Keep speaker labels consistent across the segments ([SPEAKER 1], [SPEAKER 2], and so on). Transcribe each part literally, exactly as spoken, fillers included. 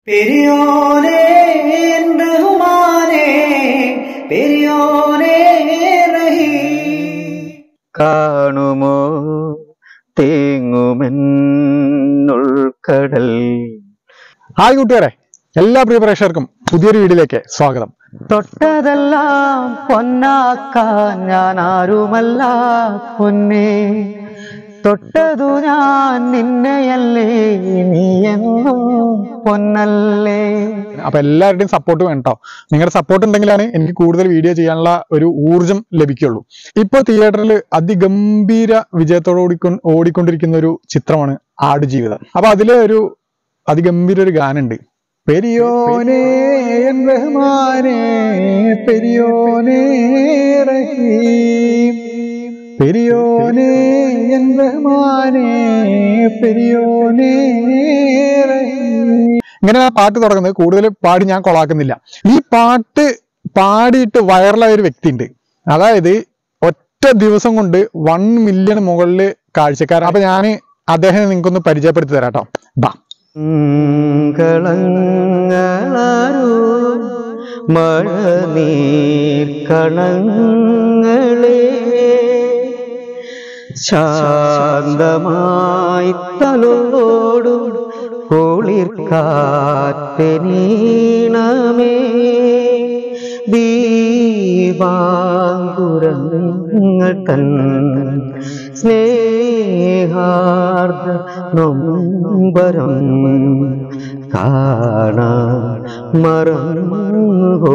[SPEAKER 1] പെരിയോനേ റഹ്മാനേ പെരിയോനേ റഹീം
[SPEAKER 2] കാണുമോ തേങ്ങുമെന്നുൾക്കടൽ.
[SPEAKER 3] ഹായ് കൂട്ടുകാരെ, എല്ലാ പ്രിയ പ്രേക്ഷകർക്കും പുതിയൊരു വീഡിയോയിലേക്ക് സ്വാഗതം.
[SPEAKER 2] തൊട്ടതെല്ലാം പൊന്നാക്കാൻ ഞാൻ ആരുമല്ല പൊന്നേ, തൊട്ടതു ഞാൻ നിന്നെയല്ലേ നീ എന്നും പൊന്നല്ലേ.
[SPEAKER 3] അപ്പൊ എല്ലാവരുടെയും സപ്പോർട്ട് വേണം കേട്ടോ. നിങ്ങളുടെ സപ്പോർട്ട് ഉണ്ടെങ്കിലാണ് എനിക്ക് കൂടുതൽ വീഡിയോ ചെയ്യാനുള്ള ഒരു ഊർജം ലഭിക്കുള്ളൂ. ഇപ്പൊ തിയേറ്ററിൽ അതിഗംഭീര വിജയത്തോടെ ഓടിക്കൊ ഓടിക്കൊണ്ടിരിക്കുന്ന ഒരു ചിത്രമാണ് ആടുജീവിതം. അപ്പൊ അതിലെ ഒരു അതിഗംഭീര ഒരു ഗാനുണ്ട്, പെരിയോനേ റഹ്മാനേ പെരിയോനേ റഹീം പെരിയോനേ റഹ്മാനേ പെരിയോനേ റഹീം. ഇങ്ങനെ ആ പാട്ട് തുടങ്ങുന്നത്. കൂടുതൽ പാടി ഞാൻ കൊളാക്കുന്നില്ല. ഈ പാട്ട് പാടിയിട്ട് വൈറലായ ഒരു വ്യക്തി ഉണ്ട്. അതായത് ഒറ്റ ദിവസം കൊണ്ട് വൺ മില്യൺ മുകളിൽ കാഴ്ചക്കാരൻ. അപ്പൊ ഞാൻ അദ്ദേഹം നിങ്ങൾക്കൊന്ന് പരിചയപ്പെടുത്തി തരാം കേട്ടോ. ബാ.
[SPEAKER 2] മഴനീർക്കണങ്ങളെ ശാന്തമായി തലോടും കുളിർക്കാറ്റനീണമേ, ദീപാങ്കുരങ്ങൾ തൻ സ്നേഹാർദ്ര നൊമ്പരം കാണാൻ മറന്നുവോ.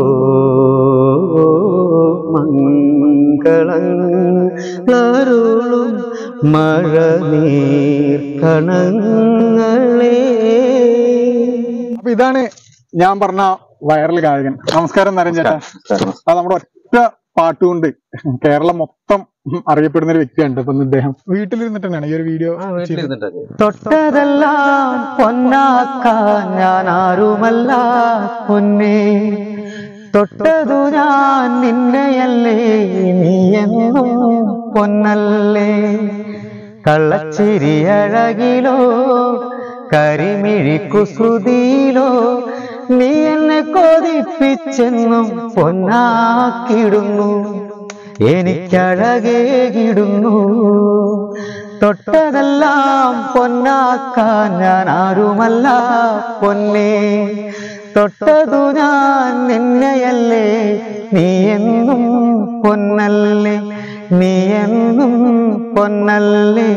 [SPEAKER 2] മംഗളങ്ങളരുളും മഴനീർക്കണങ്ങളെ.
[SPEAKER 3] അപ്പൊ ഇതാണ് ഞാൻ പറഞ്ഞ വൈറൽ ഗായകൻ. നമസ്കാരം നരൻ ചേട്ടാ. അത് നമ്മുടെ ഒറ്റ പാട്ടുകൊണ്ട് കേരളം മൊത്തം അറിയപ്പെടുന്ന ഒരു വ്യക്തിയാണ്. അപ്പൊ ഇദ്ദേഹം വീട്ടിലിരുന്നിട്ട് തന്നെയാണ് ഈ ഒരു വീഡിയോ.
[SPEAKER 2] തൊട്ടതെല്ലാം പൊന്നാക്കാൻ ഞാൻ ആരുമല്ല പൊന്നേ, തൊട്ടതു ഞാൻ നിന്നെയല്ലേ നീ എന്നും പൊന്നല്ലേ. കള്ളച്ചിരിയഴകിലോ കരിമിഴി കുസൃതിയിലോ നീ എന്നെ കൊതിപ്പിച്ചെന്നും പൊന്നാക്കിടുന്നു, എനിക്കഴകേകിടുന്നു. തൊട്ടതെല്ലാം പൊന്നാക്കാൻ ഞാൻ ആരുമല്ല പൊന്നേ, തൊട്ടതു ഞാൻ നിന്നെയല്ലേ നീ എന്നും പൊന്നല്ലേ, നീ എന്നും പൊന്നല്ലേ.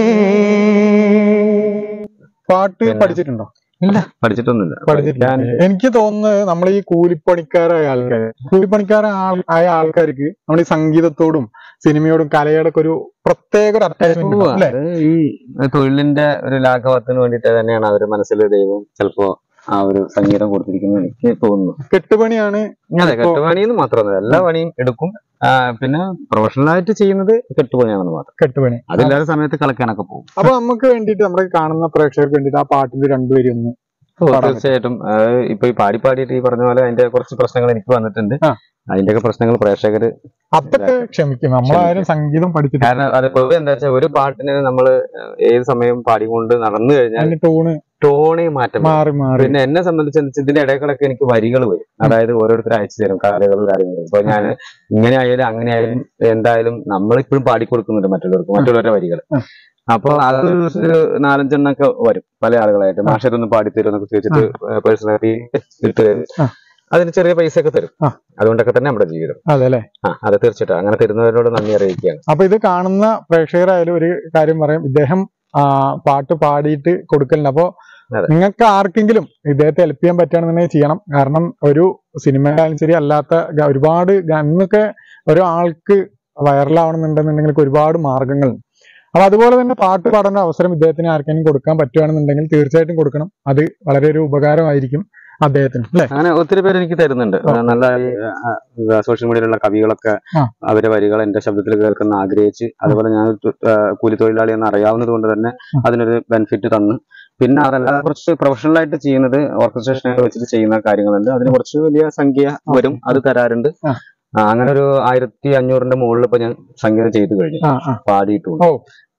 [SPEAKER 3] പാട്ട് പഠിച്ചിട്ടുണ്ടോ?
[SPEAKER 2] ഇല്ല, പഠിച്ചിട്ടൊന്നുമില്ല.
[SPEAKER 3] പഠിച്ചിട്ടില്ല. എനിക്ക് തോന്നുന്നത് നമ്മൾ ഈ കൂലിപ്പണിക്കാരായ ആൾക്കാർ കൂലിപ്പണിക്കാരായ ആയ ആൾക്കാർക്ക് നമ്മൾ ഈ സംഗീതത്തോടും സിനിമയോടും കലയോടൊക്കെ ഒരു പ്രത്യേക ഒരു അറ്റാച്ച്മെന്റ് അല്ലേ?
[SPEAKER 2] ഈ തൊഴിലിന്റെ ഒരു ലാഘവത്തിന് വേണ്ടിയിട്ട് തന്നെയാണ് അവര് മനസ്സിൽ ദൈവം ചിലപ്പോ ആ ഒരു സംഗീതം കൊടുത്തിരിക്കുന്നത് എനിക്ക് തോന്നുന്നു.
[SPEAKER 3] കെട്ടുപണിയാണ്.
[SPEAKER 2] അതെ, കെട്ടുപണിന്ന് മാത്രമല്ല, എല്ലാ പണിയും എടുക്കും. പിന്നെ പ്രൊഫഷണൽ ആയിട്ട് ചെയ്യുന്നത് കെട്ടുപണിയാണെന്ന് മാത്രം.
[SPEAKER 3] കെട്ടുപണി
[SPEAKER 2] അതില്ലാത്ത സമയത്ത് കളിക്കാനൊക്കെ പോകും.
[SPEAKER 3] അപ്പൊ നമുക്ക് വേണ്ടിട്ട് നമ്മുടെ കാണുന്ന പ്രേക്ഷകർക്ക് വേണ്ടിട്ട് ആ പാട്ടിന്റെ രണ്ടുപേരും ഒന്ന്.
[SPEAKER 2] തീർച്ചയായിട്ടും. ഇപ്പൊ ഈ പാടി പാടിയിട്ട് ഈ പറഞ്ഞ പോലെ അതിന്റെ കുറച്ച് പ്രശ്നങ്ങൾ എനിക്ക് വന്നിട്ടുണ്ട്. അതിന്റെയൊക്കെ പ്രശ്നങ്ങൾ പ്രേക്ഷകര്
[SPEAKER 3] അതൊക്കെ ക്ഷമിക്കും. നമ്മളാരും സംഗീതം പഠിച്ചിട്ട്.
[SPEAKER 2] കാരണം അത് പൊതുവെ എന്താ വെച്ചാൽ ഒരു പാട്ടിന് നമ്മള് ഏത് സമയം പാടിക്കൊണ്ട് നടന്നു കഴിഞ്ഞാൽ
[SPEAKER 3] ടോണ്
[SPEAKER 2] ടോണേ മാറ്റം
[SPEAKER 3] മാറി മാറി.
[SPEAKER 2] പിന്നെ എന്നെ സംബന്ധിച്ച് ഇതിന്റെ ഇടയ്ക്കിടയ്ക്ക് എനിക്ക് വരികൾ വരും. അതായത് ഓരോരുത്തർ അയച്ചു തരും കഥകളും കാര്യങ്ങളും. ഇപ്പൊ ഞാൻ ഇങ്ങനെ ആയാലും അങ്ങനെ ആയാലും എന്തായാലും നമ്മളിപ്പോഴും പാടിക്കൊടുക്കുന്നുണ്ട് മറ്റുള്ളവർക്ക് മറ്റുള്ളവരുടെ വരികൾ. അപ്പൊ അത് ഒരു നാലഞ്ചെണ്ണൊക്കെ വരും പല ആളുകളായിട്ട്. മാഷൊന്ന് പാടിത്തരും എന്നൊക്കെ ചോദിച്ചിട്ട് പേഴ്സണലി ഇട്ട് തരും. അതിന് ചെറിയ പൈസ ഒക്കെ തരും. അതുകൊണ്ടൊക്കെ തന്നെ നമ്മുടെ ജീവിതം.
[SPEAKER 3] അതെ അല്ലെ?
[SPEAKER 2] ആ, അത് തീർച്ചയായിട്ടും. അങ്ങനെ തരുന്നവരോട് നന്ദി അറിയിക്കുകയാണ്.
[SPEAKER 3] അപ്പൊ ഇത് കാണുന്ന പ്രേക്ഷകരായാലും ഒരു കാര്യം പറയാം, ഇദ്ദേഹം ആ പാട്ട് പാടിയിട്ട് കൊടുക്കലുണ്ട്. അപ്പൊ നിങ്ങൾക്ക് ആർക്കെങ്കിലും ഇദ്ദേഹത്തെ ഹെൽപ്പ് ചെയ്യാൻ പറ്റുകയാണെന്നുണ്ടെങ്കിൽ ചെയ്യണം. കാരണം ഒരു സിനിമയിലായാലും ശരി അല്ലാത്ത ഒരുപാട് അന്നൊക്കെ ഒരാൾക്ക് വൈറലാവണമെന്നുണ്ടെന്നുണ്ടെങ്കിൽ ഒരുപാട് മാർഗങ്ങളുണ്ട്. അപ്പൊ അതുപോലെ തന്നെ പാട്ട് പാടുന്ന അവസരം ഇദ്ദേഹത്തിന് ആർക്കെങ്കിലും കൊടുക്കാൻ പറ്റുകയാണെന്നുണ്ടെങ്കിൽ തീർച്ചയായിട്ടും കൊടുക്കണം. അത് വളരെ ഒരു ഉപകാരമായിരിക്കും അദ്ദേഹത്തിന്. അല്ലെ?
[SPEAKER 2] അങ്ങനെ ഒത്തിരി പേര് എനിക്ക് തരുന്നുണ്ട്. നല്ല സോഷ്യൽ മീഡിയയിലുള്ള കവികളൊക്കെ അവരുടെ വരികൾ എന്റെ ശബ്ദത്തിൽ കേൾക്കുന്ന ആഗ്രഹിച്ച്, അതുപോലെ ഞാൻ കൂലിത്തൊഴിലാളി എന്ന് അറിയാവുന്നത് കൊണ്ട് തന്നെ അതിനൊരു ബെനിഫിറ്റ് തന്നു. പിന്നെ അതല്ലാതെ കുറച്ച് പ്രൊഫഷണൽ ആയിട്ട് ചെയ്യുന്നത് ഓർക്കസ്ട്രേഷനൊക്കെ വെച്ചിട്ട് ചെയ്യുന്ന കാര്യങ്ങളുണ്ട്. അതിന് കുറച്ച് വലിയ സംഖ്യ വരും, അത് തരാറുണ്ട്. അങ്ങനെ ഒരു ആയിരത്തി അഞ്ഞൂറിന്റെ മുകളിൽ ഇപ്പൊ ഞാൻ സംഗീതം ചെയ്തു കഴിഞ്ഞു, പാടിയിട്ടുണ്ട്.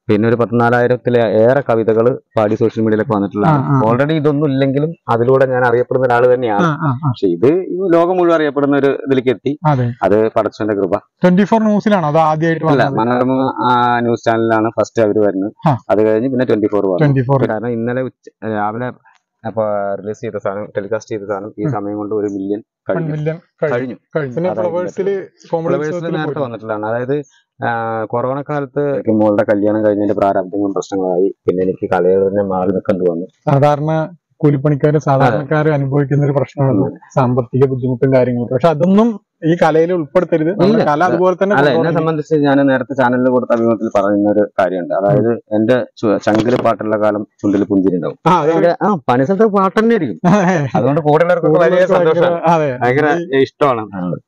[SPEAKER 2] പിന്നെ ഒരു പത്തിനാലായിരത്തിലെ ഏറെ കവിതകൾ പാടി സോഷ്യൽ മീഡിയയിലൊക്കെ വന്നിട്ടുള്ളതാണ്. ഓൾറെഡി ഇതൊന്നും ഇല്ലെങ്കിലും അതിലൂടെ ഞാൻ അറിയപ്പെടുന്ന ഒരാൾ തന്നെയാണ്. പക്ഷെ ഇത് ലോകം മുഴുവൻ അറിയപ്പെടുന്ന ഒരു ഇതിലേക്ക് എത്തി. അത് പടച്ചവന്റെ കൃപ.
[SPEAKER 3] ട്വന്റി ഫോർ ന്യൂസിലാണ് അത് ആദ്യമായിട്ട്?
[SPEAKER 2] അല്ല, മനോരമ ന്യൂസ് ചാനലിലാണ് ഫസ്റ്റ് അവര് വരുന്നത്. അത് കഴിഞ്ഞ് പിന്നെ ട്വന്റി ഫോർ വന്നു. കാരണം ഇന്നലെ ഉച്ച രാവിലെ അപ്പൊ റിലീസ് ചെയ്ത സാധനം, ടെലികാസ്റ്റ് ചെയ്ത സാധനം ഈ സമയം കൊണ്ട് ഒരു മില്യൺ കഴിഞ്ഞു കഴിഞ്ഞു നേരത്തെ വന്നിട്ടുള്ളതാണ്. അതായത് കൊറോണ കാലത്ത് മോളുടെ കല്യാണം കഴിഞ്ഞതിന്റെ പ്രാരബ്ധങ്ങളും പ്രശ്നങ്ങളായി. പിന്നെ എനിക്ക് കലയിൽ തന്നെ മാറി നിൽക്കേണ്ടി വന്നു.
[SPEAKER 3] സാധാരണ കൂലിപ്പണിക്കാരും സാധാരണക്കാരും അനുഭവിക്കുന്ന ഒരു പ്രശ്നമാണ് സാമ്പത്തിക ബുദ്ധിമുട്ടും കാര്യങ്ങളും. പക്ഷെ അതൊന്നും ഈ കലയിൽ ഉൾപ്പെടുത്തരുത്. കല അതുപോലെ തന്നെ.
[SPEAKER 2] അല്ല, എന്നെ സംബന്ധിച്ച് ഞാൻ നേരത്തെ ചാനലിൽ കൊടുത്ത അഭിമുഖത്തിൽ പറയുന്ന ഒരു കാര്യമുണ്ട്. അതായത് എന്റെ ചങ്കില് പാട്ടുള്ള കാലം ചുണ്ടിൽ പുഞ്ചിരി ഉണ്ടാവും. ആ പണി സ്ഥലത്ത് പാട്ട് തന്നെ ആയിരിക്കും. അതുകൊണ്ട് കൂടെയുള്ളവർക്ക് വലിയ സന്തോഷമാണ്, ഭയങ്കര ഇഷ്ടമാണ്.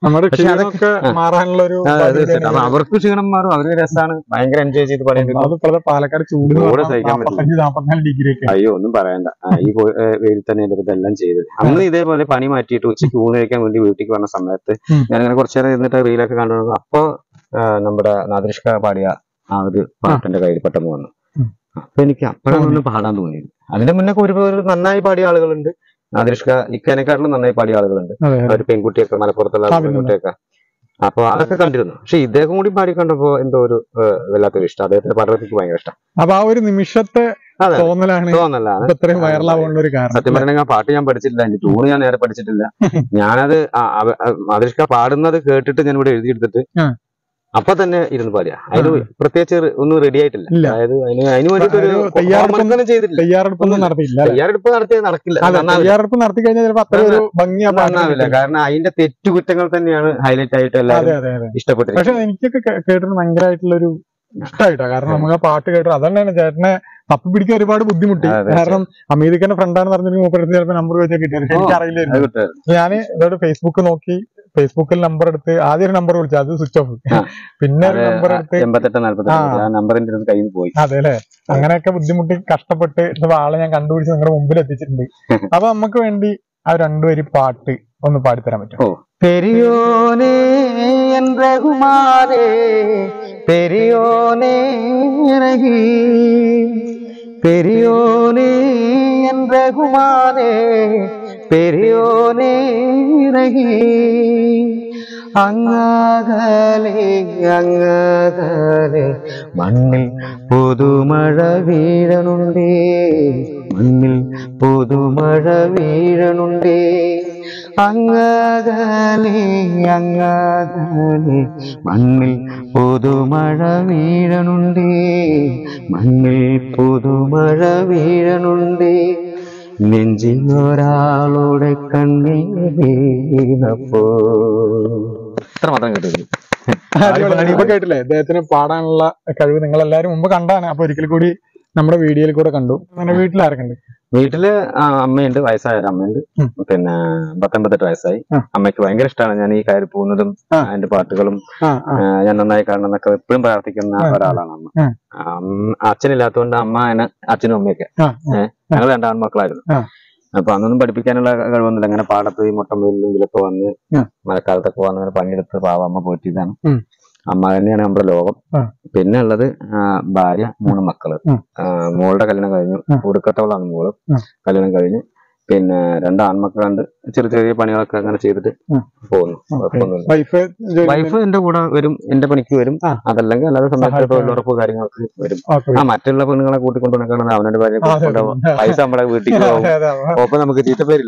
[SPEAKER 2] അപ്പൊ അവർക്ക് ക്ഷീണം മാറും, അവർക്ക് രസമാണ്, ഭയങ്കര എൻജോയ് ചെയ്ത് പണിയെടുക്കും.
[SPEAKER 3] പാലക്കാട് ചൂട് സഹിക്കാൻ പറ്റില്ല.
[SPEAKER 2] അയ്യോ ഒന്നും പറയണ്ട. ഈ വെയിൽ തന്നെ ഇതെല്ലാം ചെയ്തത്. അന്ന് ഇതേപോലെ പണി മാറ്റിയിട്ട് ഉച്ചയ്ക്ക് ഊണ് കഴിക്കാൻ വേണ്ടി വീട്ടിൽ വന്ന സമയത്ത് ഞാനിങ്ങനെ കുറച്ചു നേരം ഇരുന്നിട്ട് റീലൊക്കെ കണ്ടു. അപ്പൊ നമ്മുടെ നാദിർഷ്ക പാടിയ ആ ഒരു പാട്ടിന്റെ കയ്യിൽ പെട്ടെന്ന് വന്നു. അപ്പൊ എനിക്ക് അപ്പോഴാണ് ഒന്ന് പാടാൻ തോന്നിയത്. അതിന്റെ മുന്നേ ഒരുപാട് നന്നായി പാടിയ ആളുകളുണ്ട്. നാദിർഷ്ക ഇക്കനെക്കാട്ടിലും നന്നായി പാടിയ ആളുകളുണ്ട്. ഒരു പെൺകുട്ടിയൊക്കെ മലപ്പുറത്തുള്ള പെൺകുട്ടിയൊക്കെ. അപ്പൊ അതൊക്കെ കണ്ടിരുന്നു. പക്ഷെ ഇദ്ദേഹം കൂടി പാടി കണ്ടപ്പോ എന്തോ ഒരു വല്ലാത്തൊരു ഇഷ്ടം. അദ്ദേഹത്തിന്റെ പാടത്തേക്ക് ഭയങ്കര ഇഷ്ടം.
[SPEAKER 3] അപ്പൊ ആ ഒരു നിമിഷത്തെ തോന്നലാണ് ഇത്രയും വൈറലാവാനുള്ള ഒരു കാരണം.
[SPEAKER 2] സത്യം പറഞ്ഞാൽ ആ പാട്ട് ഞാൻ പഠിച്ചിട്ടില്ല, എന്റെ ട്യൂണ് ഞാൻ നേരെ പഠിച്ചിട്ടില്ല. ഞാനത് നാദിർഷ്ക പാടുന്നത് കേട്ടിട്ട് ഞാൻ ഇവിടെ എഴുതിയെടുത്തിട്ട് അപ്പൊ തന്നെ ഇരുന്ന് പാടിയ. അതിന് പ്രത്യേകിച്ച് ഒന്നും റെഡി ആയിട്ടില്ല. അതായത് അതിന് അതിന് വേണ്ടിട്ട് ഒരു തയ്യാറെടുപ്പൊന്നും ചെയ്തിട്ടില്ല.
[SPEAKER 3] തയ്യാറെടുപ്പൊന്നും നടത്തിയില്ല.
[SPEAKER 2] തയ്യാറെടുപ്പ് നടത്തിയത് നടക്കില്ല.
[SPEAKER 3] തയ്യാറെടുപ്പ് നടത്തി കഴിഞ്ഞാൽ ചിലപ്പോൾ അത്ര ഒരു ഭംഗിയാവില്ല.
[SPEAKER 2] കാരണം അതിന്റെ തെറ്റുകുറ്റങ്ങൾ തന്നെയാണ് ഹൈലൈറ്റ് ആയിട്ട് എല്ലാവരും ഇഷ്ടപ്പെട്ടത്.
[SPEAKER 3] പക്ഷെ എനിക്കൊക്കെ കേട്ടിട്ട് ഭയങ്കരമായിട്ടുള്ളൊരു ഇഷ്ടമായിട്ടാ. കാരണം നമുക്ക് ആ പാട്ട് കേട്ടു അതന്നെയാണ് ചേട്ടനെ തപ്പി പിടിക്കാൻ ഒരുപാട് ബുദ്ധിമുട്ടി. കാരണം അമീദിക്കന്റെ ഫ്രണ്ടാന്ന് പറഞ്ഞിട്ട് മൂപ്പരത്ത് ചിലപ്പോൾ നമ്പർ വെച്ചാൽ കിട്ടിയത് എനിക്കറിയില്ലായിരുന്നു. ഞാന് ഇതോടെ ഫേസ്ബുക്ക് നോക്കി, ഫേസ്ബുക്കിൽ നമ്പർ എടുത്ത് ആദ്യം ഒരു നമ്പർ വിളിച്ചു, അത് സ്വിച്ച് ഓഫ്. പിന്നെ ഒരു നമ്പർ എടുത്ത് അതെ അല്ലെ, അങ്ങനെയൊക്കെ ബുദ്ധിമുട്ടി കഷ്ടപ്പെട്ട് ആളെ ഞാൻ കണ്ടുപിടിച്ച് നിങ്ങളുടെ മുമ്പിൽ എത്തിച്ചിട്ടുണ്ട്. അപ്പൊ നമുക്ക് വേണ്ടി ആ രണ്ടുപേര് പാട്ട് ഒന്ന് പാടിത്തരാൻ പറ്റുമോ?
[SPEAKER 1] പെരിയോനേ എൻ റഹ്മാനേ പെരിയോനേ റഹീം പെരിയോനേ എൻ റഹ്മാനേ പെരിയോനേ റഹീം അങ്ങകലെ അങ്ങകലെ മണ്ണിൽ പുതുമഴ വീഴണുണ്ടേ മണ്ണിൽ പുതുമഴ വീഴണുണ്ടേ അങ്ങകലെ അങ്ങകലെ മണ്ണിൽ പുതുമഴ വീഴണുണ്ടേ മണ്ണിൽ പുതുമഴ വീഴണുണ്ടേ നെഞ്ചിലൊരാളുടെ കണ്ണീർ വീണപ്പോ.
[SPEAKER 2] ഇത്ര മാത്രം കേട്ടത്.
[SPEAKER 3] ഇപ്പൊ കേട്ടില്ലേ അദ്ദേഹത്തിന് പാടാനുള്ള കഴിവ് നിങ്ങൾ എല്ലാരും മുമ്പ് കണ്ടാണ്. അപ്പൊ ഒരിക്കൽ കൂടി നമ്മുടെ വീഡിയോയിൽ കൂടെ കണ്ടു. അങ്ങനെ വീട്ടിലാരൊക്കെ ഉണ്ട്?
[SPEAKER 2] വീട്ടില് അമ്മയുണ്ട്, വയസ്സായ ഒരു അമ്മയുണ്ട്. പിന്നെ പത്തൊമ്പത്തെട്ട് വയസ്സായി. അമ്മയ്ക്ക് ഭയങ്കര ഇഷ്ടമാണ് ഞാൻ ഈ കയറി പോകുന്നതും അതിന്റെ പാട്ടുകളും ഞാൻ നന്നായി കാണണം എന്നൊക്കെ എപ്പോഴും പ്രാർത്ഥിക്കുന്ന ഒരാളാണ് അമ്മ. അച്ഛനില്ലാത്തതുകൊണ്ട് അമ്മ എന്നെ അച്ഛനും അമ്മയൊക്കെ ഏഹ് ഞങ്ങൾ രണ്ടാൺമക്കളായിരുന്നു. അപ്പൊ അന്നൊന്നും പഠിപ്പിക്കാനുള്ള കഴിവൊന്നുമില്ല. അങ്ങനെ പാടത്ത് ഈ മുട്ടമ്പയിലും ഇതിലൊക്കെ വന്ന് മഴക്കാലത്തൊക്കെ വന്ന് അങ്ങനെ പണിയെടുത്ത് പാവ അമ്മ പോറ്റിയതാണ്. അമ്മ തന്നെയാണ് നമ്മുടെ ലോകം. പിന്നെ ഉള്ളത് ഭാര്യ, മൂന്ന് മക്കള്. മോളുടെ കല്യാണം കഴിഞ്ഞു, ഒടുക്കത്തോളാണ് മോള്. കല്യാണം കഴിഞ്ഞു. പിന്നെ രണ്ട് ആൺമക്കളുണ്ട്. ചെറിയ ചെറിയ പണികളൊക്കെ അങ്ങനെ ചെയ്തിട്ട് പോകുന്നു. വൈഫ് എന്റെ കൂടെ വരും, എന്റെ പണിക്ക് വരും. അതല്ലെങ്കിൽ അല്ലാതെ സമയത്ത് തൊഴിലുറപ്പ് കാര്യങ്ങൾക്ക് വരും. ആ മറ്റുള്ള പെണ്ണുങ്ങളെ കൂട്ടിക്കൊണ്ടുവന്നിട്ടാണ് അവനോട് ഭാര്യ പൈസ നമ്മുടെ വീട്ടിൽ പോകും. ഒപ്പം നമുക്ക് ചീത്തപ്പേരില്ല.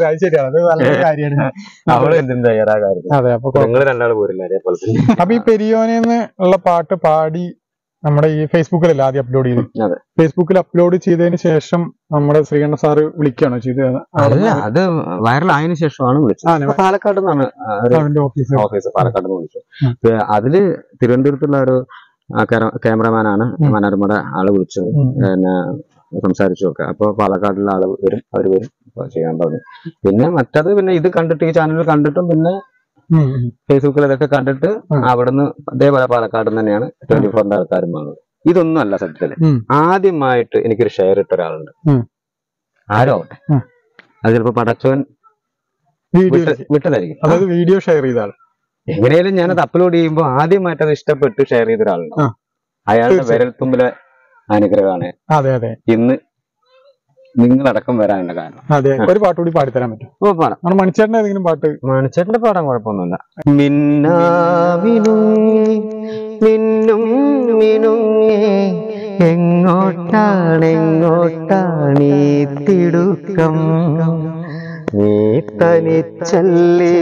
[SPEAKER 2] അവള് എന്തിനും തയ്യാറാ കാര്യം. നിങ്ങൾ രണ്ടാൾ പോരില്ല അതേപോലെ തന്നെ.
[SPEAKER 3] അപ്പൊ ഈ പെരിയോനെന്ന് ഉള്ള പാട്ട് പാടി നമ്മുടെ ഈ ഫേസ്ബുക്കിലല്ല ആദ്യം അപ്ലോഡ് ചെയ്തു. ഫേസ്ബുക്കിൽ അപ്ലോഡ് ചെയ്തതിന് ശേഷം നമ്മുടെ ശ്രീകണ്ഠ സാറ് വിളിക്കുകയാണോ ചെയ്തത്?
[SPEAKER 2] അല്ല, അത് വൈറൽ ആയതിനു ശേഷമാണ് വിളിച്ചത്. പാലക്കാട് നിന്നാണ് ഓഫീസ്, പാലക്കാട് നിന്ന് വിളിച്ചത്. അതില് തിരുവനന്തപുരത്തുള്ള ഒരു ക്യാമറമാനാണ് മനോരമയുടെ ആള് വിളിച്ചത്. പിന്നെ സംസാരിച്ചു ഒക്കെ. അപ്പൊ പാലക്കാടിലുള്ള ആള് വരും, അവര് വരും ചെയ്യാൻ പറഞ്ഞു. പിന്നെ മറ്റത് പിന്നെ ഇത് കണ്ടിട്ട് ഈ ചാനൽ കണ്ടിട്ടും പിന്നെ ഫേസ്ബുക്കിൽ ഇതൊക്കെ കണ്ടിട്ട് അവിടുന്ന് അതേപോലെ പാലക്കാട് തന്നെയാണ് ട്വന്റി ഫോറിന്റെ ആൾക്കാരും വന്നത്. ഇതൊന്നും അല്ല സത്യത്തില്. ആദ്യമായിട്ട് എനിക്കൊരു ഷെയർ ഇട്ട ഒരാളുണ്ട്. ആരോ ആവട്ടെ, അത് ചിലപ്പോ പടച്ചോൻ വിട്ടതായിരിക്കും.
[SPEAKER 3] അതായത് വീഡിയോ ഷെയർ ചെയ്ത ആൾ
[SPEAKER 2] എങ്ങനെയാലും ഞാനത് അപ്ലോഡ് ചെയ്യുമ്പോൾ ആദ്യമായിട്ട് അത് ഇഷ്ടപ്പെട്ട് ഷെയർ ചെയ്ത ഒരാളുണ്ട്. അയാളുടെ വിരൽത്തുമ്പിലെ അനുഗ്രഹമാണ്.
[SPEAKER 3] അതെ അതെ
[SPEAKER 2] ഇന്ന് നിങ്ങളടക്കം വരാനുള്ള കാരണം.
[SPEAKER 3] അതെ, ഒരു പാട്ട് കൂടി പാടിത്തരാൻ പറ്റും?
[SPEAKER 2] ഓ പാടാം.
[SPEAKER 3] നമ്മുടെ മണിച്ചേട്ടന്റെ ഏതെങ്കിലും പാട്ട്?
[SPEAKER 2] മണിച്ചേട്ടന്റെ പാടാൻ കുഴപ്പമൊന്നുമില്ല.
[SPEAKER 1] മിന്നാമിനുങ്ങി മിന്നും മിനുങ്ങി എങ്ങോട്ടാണെങ്ങോട്ടാണീ തിടുക്കം, നീ തനിച്ചല്ലേ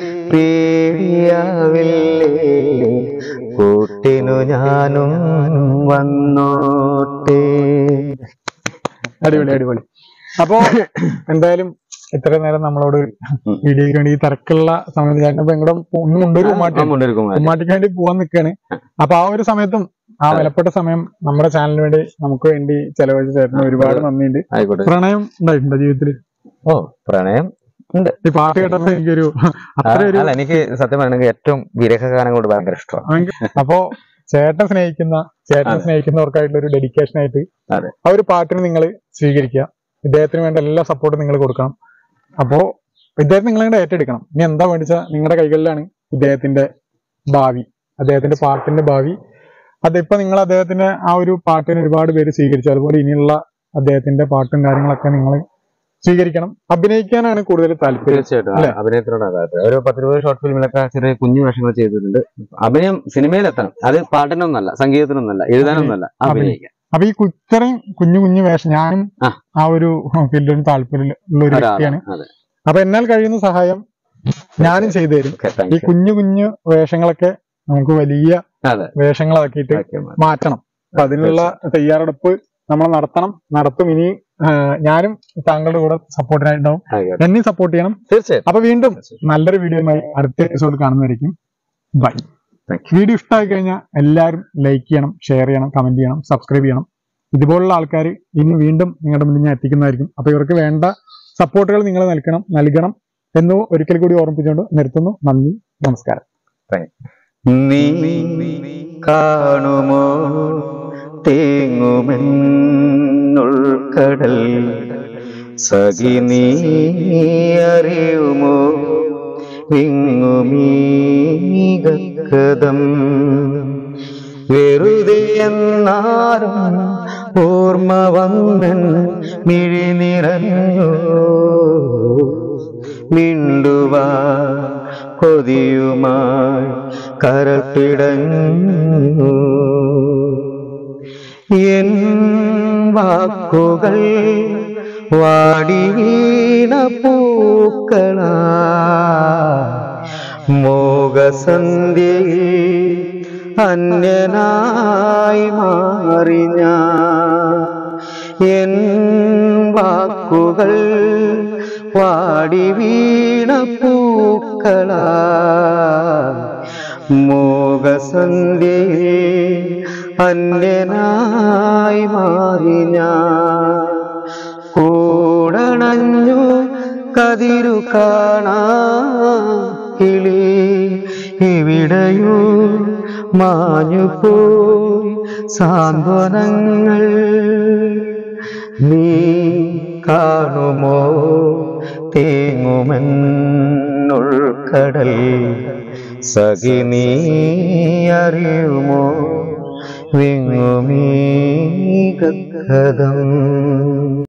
[SPEAKER 1] പേടിയാവില്ലേ, കൂട്ടിനു ഞാനും വന്നോട്ടെ.
[SPEAKER 3] അടിപൊളി അടിപൊളി. അപ്പോ എന്തായാലും ഇത്ര നേരം നമ്മളോട് വീഡിയോയ്ക്ക് വേണ്ടി ഈ തിരക്കുള്ള സമയത്ത് ചേട്ടൻ ഇപ്പൊ എങ്ങോട്ടും ഒന്നും കൊണ്ടൊരു ഉമ്മാട്ടി ഉമ്മാട്ടിക്ക് വേണ്ടി പോവാൻ നിൽക്കാണ്. അപ്പൊ ആ ഒരു സമയത്തും ആ വിലപ്പെട്ട സമയം നമ്മുടെ ചാനലിന് വേണ്ടി നമുക്ക് വേണ്ടി ചെലവഴിച്ച ചേട്ടന് ഒരുപാട് നന്ദിയുണ്ട്. പ്രണയം ഉണ്ടായിട്ടുണ്ടോ ജീവിതത്തില്?
[SPEAKER 2] ഓ പ്രണയം ഉണ്ട്.
[SPEAKER 3] ഈ പാട്ട് കേട്ടപ്പോ എനിക്കൊരു അത്ര ഒരു
[SPEAKER 2] എനിക്ക് സത്യം പറയണെങ്കിൽ ഏറ്റവും വിരഹഗാനങ്ങളോട് ഭയങ്കര ഇഷ്ടമാണ്.
[SPEAKER 3] അപ്പോ ചേട്ടൻ സ്നേഹിക്കുന്ന ചേട്ടനെ സ്നേഹിക്കുന്നവർക്കായിട്ടുള്ള ഒരു ഡെഡിക്കേഷൻ ആയിട്ട് ആ ഒരു പാട്ടിന് നിങ്ങൾ സ്വീകരിക്കുക. ഇദ്ദേഹത്തിന് വേണ്ട എല്ലാ സപ്പോർട്ടും നിങ്ങൾ കൊടുക്കണം. അപ്പോ ഇദ്ദേഹത്തിന് നിങ്ങളെ ഏറ്റെടുക്കണം. ഇനി എന്താ വേണ്ടിച്ചാ നിങ്ങളുടെ കൈകളിലാണ് ഇദ്ദേഹത്തിന്റെ ഭാവി, അദ്ദേഹത്തിന്റെ പാട്ടിന്റെ ഭാവി. അതിപ്പോ നിങ്ങൾ അദ്ദേഹത്തിന്റെ ആ ഒരു പാട്ടിന് ഒരുപാട് പേര് സ്വീകരിച്ചു. അതുപോലെ ഇനിയുള്ള അദ്ദേഹത്തിന്റെ പാട്ടും കാര്യങ്ങളൊക്കെ നിങ്ങൾ സ്വീകരിക്കണം. അഭിനയിക്കാനാണ് കൂടുതൽ താല്പര്യം.
[SPEAKER 2] തീർച്ചയായിട്ടും അഭിനയത്തിനോടാണ് താല്പര്യം. ഒരു പത്തിരുപത് ഷോർട്ട് ഫിലിമിലൊക്കെ ചെറിയ കുഞ്ഞു വേഷങ്ങൾ ചെയ്തിട്ടുണ്ട്. അഭിനയം സിനിമയിലെത്തണം. അത് പാട്ടിനൊന്നല്ല, സംഗീതത്തിനൊന്നല്ല, എഴുതാനൊന്നല്ല, അഭിനയിക്കാം.
[SPEAKER 3] അപ്പൊ ഈ ഇത്രയും കുഞ്ഞു കുഞ്ഞു വേഷം, ഞാനും ആ ഒരു ഫീൽഡിന് താല്പര്യമുള്ള ഒരു വ്യക്തിയാണ്. അപ്പൊ എന്നാൽ കഴിയുന്ന സഹായം ഞാനും ചെയ്തു തരും. ഈ കുഞ്ഞു കുഞ്ഞു വേഷങ്ങളൊക്കെ നമുക്ക് വലിയ വേഷങ്ങളാക്കിയിട്ട് മാറ്റണം. അപ്പൊ അതിനുള്ള തയ്യാറെടുപ്പ് നമ്മൾ നടത്തണം, നടത്തും. ഇനി ഞാനും താങ്കളുടെ കൂടെ സപ്പോർട്ടിനായിട്ടുണ്ടാവും. എന്നെയും സപ്പോർട്ട് ചെയ്യണം തീർച്ചയായും. അപ്പൊ വീണ്ടും നല്ലൊരു വീഡിയോയുമായി അടുത്ത എപ്പിസോഡ് കാണുന്നതായിരിക്കും. ബൈ. വീഡിയോ ഇഷ്ടമായി കഴിഞ്ഞാൽ എല്ലാവരും ലൈക്ക് ചെയ്യണം, ഷെയർ ചെയ്യണം, കമന്റ് ചെയ്യണം, സബ്സ്ക്രൈബ് ചെയ്യണം. ഇതുപോലുള്ള ആൾക്കാർ ഇനി വീണ്ടും നിങ്ങളുടെ മുന്നിൽ ഞാൻ എത്തിക്കുന്നതായിരിക്കും. അപ്പൊ ഇവർക്ക് വേണ്ട സപ്പോർട്ടുകൾ നിങ്ങൾ നൽകണം നൽകണം എന്ന് ഒരിക്കൽ കൂടി ഓർമ്മിപ്പിച്ചുകൊണ്ട് നിർത്തുന്നു. നന്ദി, നമസ്കാരം.
[SPEAKER 1] നീ കാണുമോ തേങ്ങുമെന്നുൾക്കടൽ, സഖി നീ അറിയുമോ വിങ്ങുമീകൃതം, വെറുതെ എന്നാരും ഓർമ്മ വന്നൻ മിഴി നിറഞ്ഞു, മിണ്ടുവാ കൊതിയുമായി കരൾ പിടഞ്ഞു, എൻ വാക്കുകൾ വാടി വീണ പൂക്കളാ, മോഹസന്ധ്യയിൽ അന്യനായി മാറി ഞാൻ, എൻ വാക്കുകൾ വാടി വീണ പൂക്കളാ, മോഹസന്ധ്യയിൽ അന്യനായി മാറി ഞാൻ, കൂടണഞ്ഞു കതിരു കാണാ കിളി എവിടെയോ മാഞ്ഞു പോയി സാന്ത്വനങ്ങൾ, നീ കാണുമോ തേങ്ങുമെന്നുൾക്കടൽ, സഖി നീ അറിയുമോ വിങ്ങുമീകൃതം.